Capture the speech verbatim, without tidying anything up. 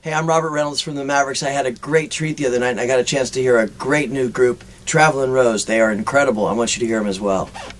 Hey, I'm Robert Reynolds from the Mavericks. I had a great treat the other night, and I got a chance to hear a great new group, Travellin Rose. They are incredible. I want you to hear them as well.